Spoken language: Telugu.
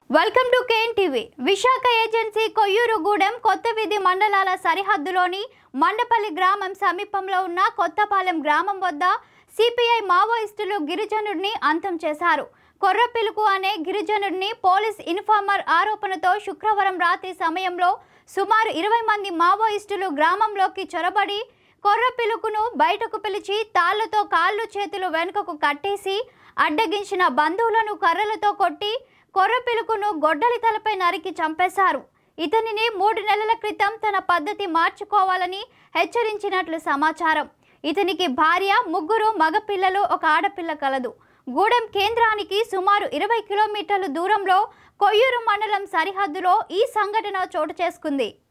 Welcome to KNtv. Visakha agency Koyyurugudem Kothaveedhi మండలాల సరిహద్దులోని మండపల్లి గ్రామం సమీపంలో ఉన్న కొత్తపాలెం గ్రామం వద్ద సిపిఐ మావోయిస్టులు గిరిజనుడిని అంతం చేశారు. కొర్రపిలుకు అనే గిరిజనుడిని పోలీస్ ఇన్ఫార్మర్ ఆరోపణతో శుక్రవారం రాత్రి సమయంలో సుమారు 20 మంది మావోయిస్టులు గ్రామంలోకి చొరబడి కొర్రపిలుకును బయటకు పిలిచి తాళ్లతో కాళ్ళు చేతులు వెనుకకు కట్టేసి అడ్డగించిన బంధువులను కర్రలతో కొట్టి కొర్రపిలుకును గొడ్డలి తలపై నరికి చంపేశారు. ఇతనిని 3 నెలల క్రితం తన పద్ధతి మార్చుకోవాలని హెచ్చరించినట్లు సమాచారం. ఇతనికి భార్య, 3 మగపిల్లలు, 1 ఆడపిల్ల కలదు. గూడెం కేంద్రానికి సుమారు 20 కిలోమీటర్ల దూరంలో కొయ్యూరు మండలం సరిహద్దులో ఈ సంఘటన చోటు చేసుకుంది.